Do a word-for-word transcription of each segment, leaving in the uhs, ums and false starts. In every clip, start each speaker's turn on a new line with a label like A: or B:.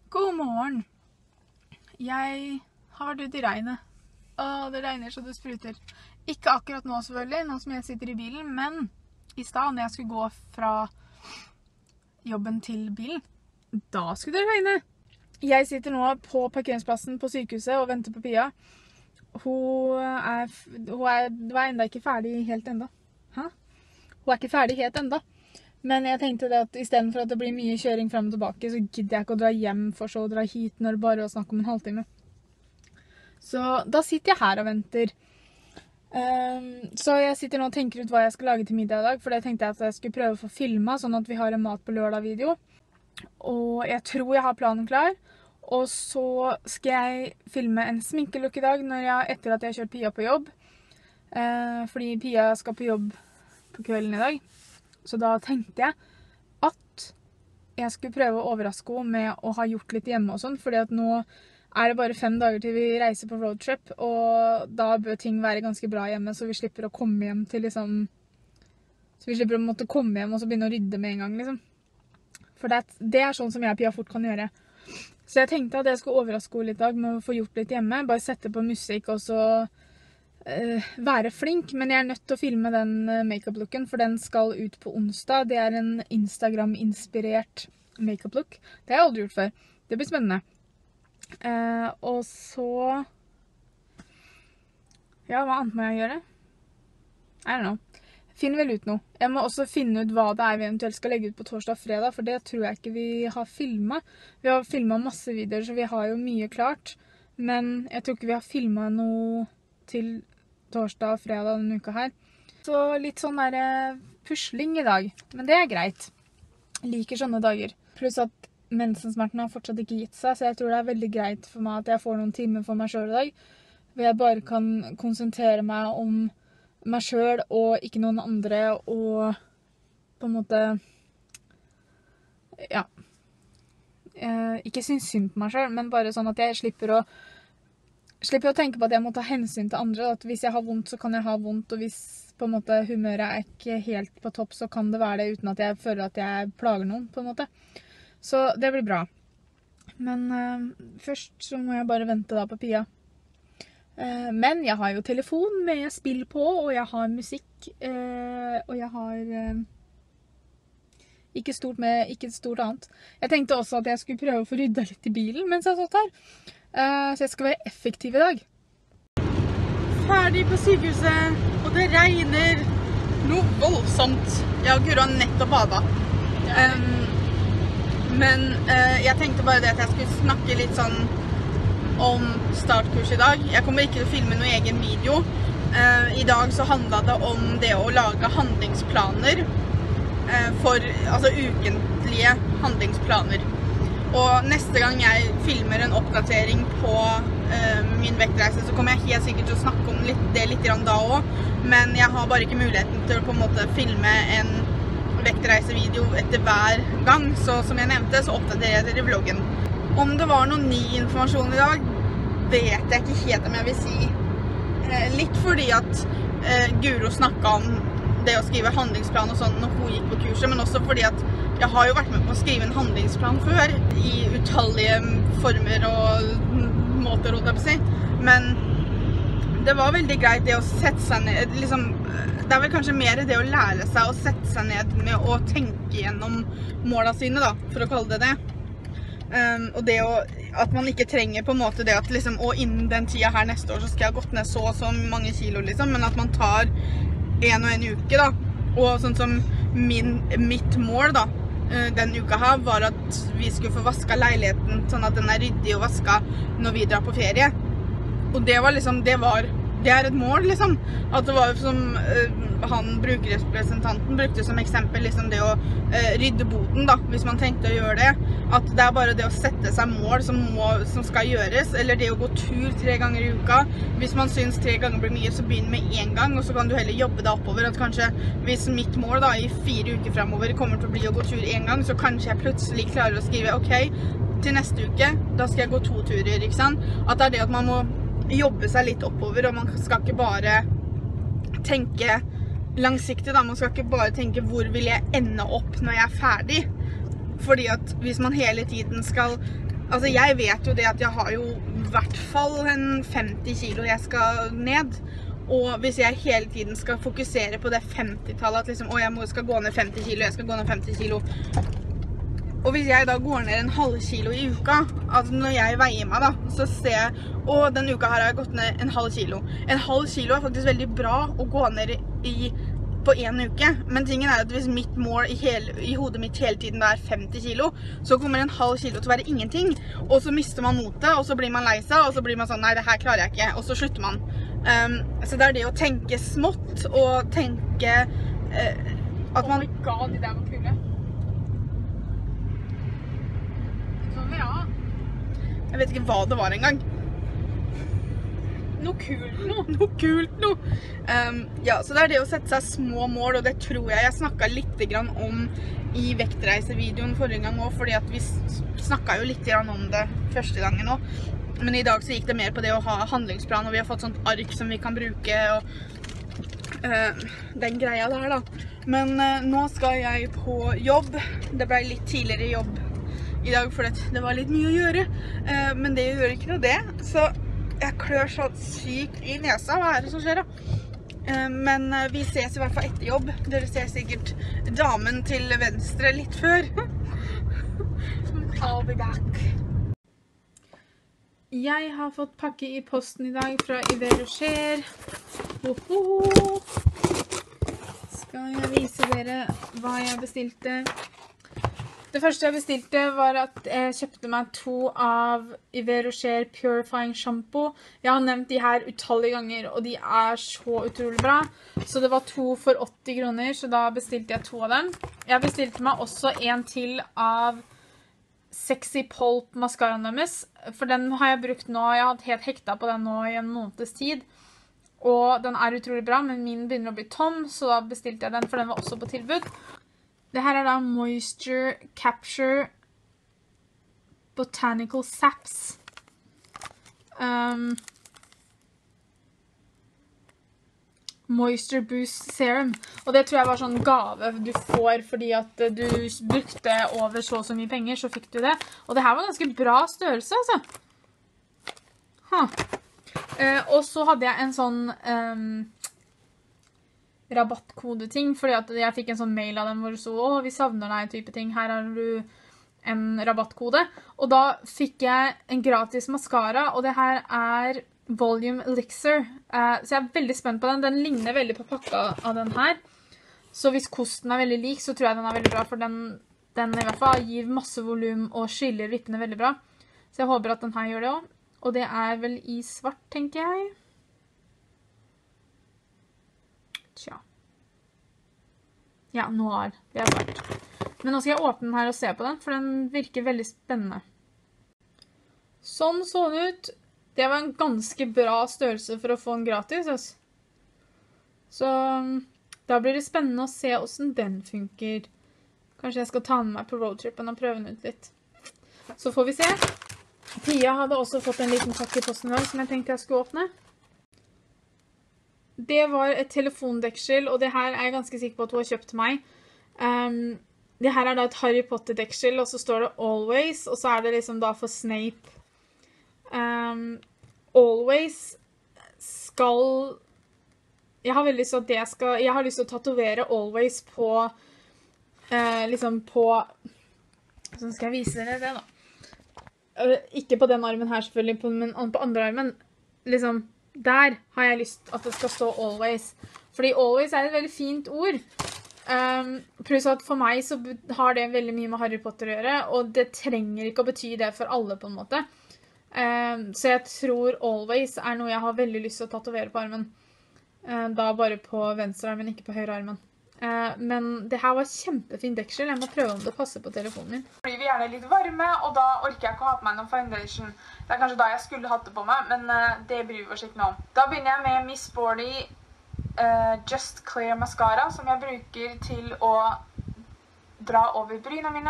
A: God morgen. Jeg har vært ute i regnet. Åh, det regner så det spruter. Ikke akkurat nå selvfølgelig, nå som jeg sitter i bilen, men i stad når jeg skulle gå fra jobben til bilen, da skulle det regne. Jeg sitter nå på parkeringsplassen på sykehuset og venter på Pia. Hun er, hun er, hun er enda ikke ferdig helt enda. Hæ? Hun er ikke ferdig helt enda. Men jeg tenkte det at i stedet for at det blir mye kjøring frem og tilbake, så gidder jeg ikke å dra hjem for så å dra hit når det bare var snakk om en halvtime. Så da sitter jeg her og venter. Um, så jeg sitter nå og tenker ut hva jeg skal lage til middag i dag, for det tenkte jeg at jeg skulle prøve å få filmet, sånn at vi har en mat på lørdag video. Og jeg tror jeg har planen klar. Og så skal jeg filme en sminkelukk i dag når jeg, etter at jeg har kjørt Pia på jobb. Uh, fordi Pia skal på jobb på kvelden i dag. Så da tenkte jeg at jeg skulle prøve å overraske henne med å ha gjort litt hjemme og sånn, fordi at nå er det bare fem dager til vi reiser på roadtrip, og da bør ting være ganske bra hjemme, så vi slipper å komme hjem til liksom... Så vi slipper å måtte komme hjem og så begynne å rydde med en gang, liksom. For det, det er sånn som jeg og Pia fort kan gjøre. Så jeg tenkte at jeg skulle overraske henne litt i dag med å få gjort litt hjemme, bare sette på musikk og så... Uh, være flink, men jeg er nødt til å filme den uh, make-up-looken, for den skal ut på onsdag. Det er en Instagram-inspirert make-up-look. Det har jeg aldri gjort før. Det blir spennende. Uh, og så... Ja, hva annet må jeg gjøre? I don't know. Finner vel ut noe. Jeg må også finne ut hva det er vi eventuelt skal legge ut på torsdag og fredag, for det tror jeg ikke vi har filmet. Vi har filmet masse videoer, så vi har jo mye klart. Men jeg tror ikke vi har filmet noe til torsdag og fredag denne uka her. Så litt sånn der pusling i dag. Men det er greit. Jeg liker sånne dager. Pluss at mensensmerten har fortsatt ikke gitt seg, så jeg tror det er veldig greit for meg at jeg får noen timer for meg selv i dag. Hvor jeg bare kan konsentrere meg om meg selv og ikke noen andre, og på en måte ja eh, ikke synes synd på meg selv, men bare sånn at jeg slipper å slipper å tenke på at jeg må ta hensyn til andre, at hvis jeg har vondt, så kan jeg ha vondt, og hvis på en måte humøret er ikke helt på topp, så kan det være det uten at jeg føler at jeg plager noen, på en måte. Så det blir bra. Men uh, først så må jeg bare vente da på Pia. Uh, men jeg har jo telefon med spill på, og jeg har musikk, uh, og jeg har uh, ikke stort med, ikke stort annet. Jeg tenkte også at jeg skulle prøve å få rydda litt i bilen mens jeg satt her. Uh, så jeg skal være effektiv i dag. Ferdig på sykehuset, og det regner noe voldsomt. Jeg og Guro har nettopp badet. Um, men uh, jeg tenkte bare det at jeg skulle snakke litt sånn om startkurs i dag. Jeg kommer ikke til å filme noen egen video. Uh, I dag så handlet det om det å lage handlingsplaner uh, for, altså ukentlige handlingsplaner. Og neste gang jeg filmer en oppdatering på uh, min vektreise, så kommer jeg helt sikkert til å snakke om litt, det litt da også. Men jeg har bare ikke muligheten til å på en måte filme en vektreisevideo etter hver gang. Så som jeg nevnte, så oppdaterer jeg det i vloggen. Om det var noen ny informasjon i dag, vet jeg ikke helt om jeg vil si. Uh, litt fordi at uh, Guro snakket om det å skrive handlingsplan og sånn når hun gikk på kurset, men også fordi at jeg har jo vært med på å skrive en handlingsplan før, i utallige former og måter, holdt jeg på å si. Men det var veldig greit det å sette seg ned, liksom, det er vel kanskje mer det å lære seg å sette seg ned med å tenke gjennom målene sine, da, for å kalle det det. Um, og det å, at man ikke trenger på en måte det at liksom, å innen den tida her neste år så skal jeg ha gått ned så og så mange kilo, liksom, men at man tar en og en uke, da. Og sånn som min, mitt mål, da, den uka her, var at vi skulle få vasket leiligheten, sånn at den er ryddig og vasket når vi drar på ferie. Og det var liksom, det var, det er et mål, liksom. At det var som uh, han brukerrepresentanten brukte som eksempel, liksom det å uh, rydde boden, da, hvis man tenkte å gjøre det. At det er bare det å sette seg mål som, må, som skal gjøres, eller det å gå tur tre ganger i uka. Hvis man synes tre ganger blir mye, så begynn med en gang, og så kan du heller jobbe deg oppover. At kanskje, hvis mitt mål da, i fire uker fremover kommer til å bli å gå tur en gang, så kanskje jeg plutselig klarer å skrive, ok, til neste uke, da skal jeg gå to turer, ikke sant? At det er det at man må jobbe seg litt oppover, og man skal ikke bare tenke langsiktig, da. Man skal ikke bare tenke, hvor vil jeg ende opp når jeg er ferdig? Fordi at hvis man hele tiden skal
B: Altså, jeg vet jo det at jeg har jo i hvert fall en femti kilo jeg skal ned. Og hvis jeg hele tiden skal fokusere på det femti-tallet, at liksom, å, jeg må, skal gå ned femti kilo, jeg skal gå ned femti kilo. Og hvis jeg da går ned en halv kilo i uka, altså når jeg veier meg da, så ser jeg, å, den uka her har jeg gått ned en halv kilo. En halv kilo er faktisk veldig bra å gå ned i på en uke, men tingen er at hvis mitt mål i, hele, i hodet mitt hele tiden er femti kilo, så kommer en halv kilo til å være ingenting, og så mister man motet, og så blir man lei seg, og så blir man sånn, nei, det her klarer jeg ikke, og så slutter man. Um, så det er det å tenke smått, og tenke uh, at man...
A: Oh my god, de der var kule. Sånn, ja.
B: Jeg vet ikke hva det var engang.
A: Noe kult noe.
B: Noe kult noe. Um, ja, så det er det å sette seg små mål, og det tror jeg jeg snakket litt grann om i vektreisevideoen forrige gang også, fordi at vi snakket jo litt grann om det første gangen også. Men i dag så gikk det mer på det å ha handlingsplan, og vi har fått sånt ark som vi kan bruke, og uh, den greia der da. Men uh, nå skal jeg på jobb. Det ble litt tidligere jobb i dag, for det var litt mye å gjøre. Uh, men det gjør ikke noe det, så jeg klør så sykt i nesa. Hva er det som skjer da? Uh, men uh, vi ses i hvert fall etter jobb. Dere ser sikkert damen til venstre litt før. I'll be back.
A: Jeg har fått pakke i posten i dag fra Yves Rocher. Hoho! Skal jeg vise dere hva jeg bestilte? Det første jeg bestilte var at jeg kjøpte meg to av Yves Rocher Purifying Shampoo. Jeg har nevnt de her utallige ganger, og de er så utrolig bra. Så det var to for åtti kroner, så da bestilte jeg to av dem. Jeg bestilte meg også en til av Sexy Pulp mascaraen deres, for den har jeg brukt nå. Jeg har hatt helt hekta på den nå i en måneds tid, og den er utrolig bra, men min begynner å bli tom, så da bestilte jeg den, for den var også på tilbud. Det her er da Moisture Capture Botanical Saps. Um, Moisture Boost Serum. Og det tror jeg var sånn gave du får fordi at du brukte over så og så mye penger, så fikk du det. Og det her var ganske bra størrelse, altså. Huh. Uh, og så hadde jeg en sånn... Um, rabattkodeting, fordi at jeg fikk en sånn mail av dem hvor det så, å, vi savner deg type ting, her har du en rabattkode, og da fikk jeg en gratis mascara, og det her er Volume Elixir, uh, så jeg er veldig spent på den. Den ligner veldig på pakka av den her, så hvis kosten er veldig lik, så tror jeg den er veldig bra, for den, den i hvert fall gir masse volum og skiller vippene veldig bra, så jeg håper at den her gjør det også, og det er vel i svart, tenker jeg. Tja. Ja, noir. Det er svart. Men nå skal jeg åpne den her og se på den, for den virker veldig spennende. Sånn så den ut. Det var en ganske bra størrelse for å få den gratis. Altså. Så da blir det spennende å se hvordan den funker. Kanskje jeg skal ta den med meg på roadtrippen og prøve den ut litt. Så får vi se. Pia hadde også fått en liten pakke i posten i dag som jeg tenkte jeg skulle åpne. Det var et telefondeksel, og det her er jeg ganske sikker på at hun har kjøpt til meg. Um, det her er da et Harry Potter-deksel, og så står det Always, og så er det liksom da for Snape. Um, Always skal... Jeg har veldig lyst til at det skal... Jeg har lyst til å tatovere Always på... Uh, liksom på... Så skal jeg vise dere det da. Uh, ikke på den armen her selvfølgelig, på, men på andre armen. Liksom... Der har jeg lyst at det skal stå always. Fordi always er et veldig fint ord. Um, pluss at for meg så har det veldig mye med Harry Potter å gjøre, og det trenger ikke å bety det for alle på en måte. Um, så jeg tror always er noe jeg har veldig lyst til å tatovere på armen. Uh, da bare på venstre armen, ikke på høyre armen. Uh, men det her var kjempefint deksel. Jeg må prøve om det passer på telefonen min. Det blir gjerne litt varme, og da orker jeg ikke å ha på meg noen foundation. Det er kanskje da jeg skulle hatt det på meg, men uh, det bryr vi oss ikke nå om. Da begynner jeg med Miss Sporty uh, Just Clear Mascara, som jeg bruker til å dra over bryna mine.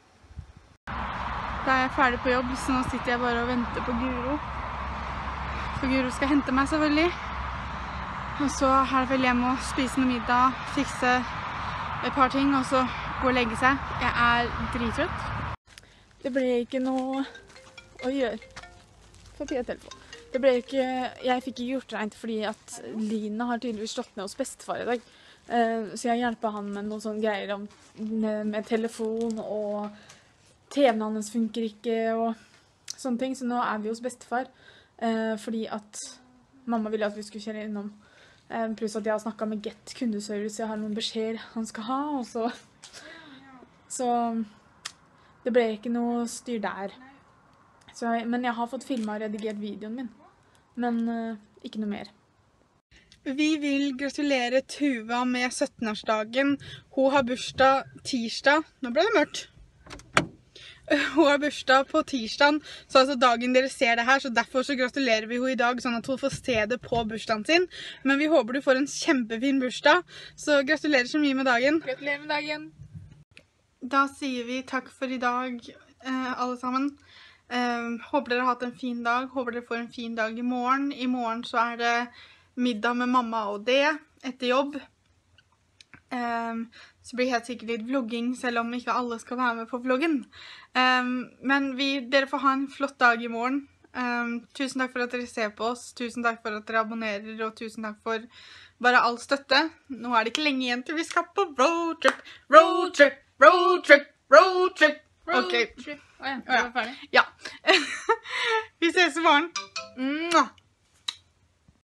A: Da er jeg ferdig på jobb, så nå sitter jeg bare og venter på Guro. For Guro skal hente meg selvfølgelig. Og så er det vel hjem og spise noe middag, fikse et par ting, og så gå og legge seg. Jeg er drittrøtt. Det ble ikke noe å gjøre. Få Pia telefon. Det ble ikke, jeg fikk ikke gjort rent fordi at Line har tydeligvis slått ned hos bestefar i dag. Uh, så jeg hjelper han med noen sånne greier om, med, med telefon, og T V-en hans funker ikke, og sånne ting. Så nå er vi hos bestefar, uh, fordi at mamma ville at vi skulle kjøre innom. Uh, pluss at jeg har snakket med Get kundeservice, jeg har noen beskjeder han skal ha, og så... Så det ble ikke noe styr der. Så, men jeg har fått filmet og redigert videoen min. Men uh, ikke noe mer.
B: Vi vil gratulere Tuva med syttenårsdagen. Hun har bursdag tirsdag. Nå ble det mørkt. Hun har bursdag på tirsdagen, så altså dagen dere ser det her, så derfor så gratulerer vi henne i dag, sånn at hun får se det på bursdagen sin. Men vi håper du får en kjempefin bursdag, så gratulerer så mye med dagen.
A: Gratulerer med dagen.
B: Da sier vi takk for i dag, eh, alle sammen. Um, håper dere har hatt en fin dag, håper dere får en fin dag i morgen. I morgen så er det middag med mamma og det etter jobb. Um, så blir det helt sikkert litt vlogging, selv om ikke alle skal være med på vloggen. Um, men vi, dere får ha en flott dag i morgen. Um, tusen takk for at dere ser på oss, tusen takk for at dere abonnerer, og tusen takk for bare all støtte. Nå er det ikke lenge igjen til vi skal på roadtrip, roadtrip, roadtrip, roadtrip. Ok.
A: Åja, det var ferdig.
B: Ja. Vi ses i morgen.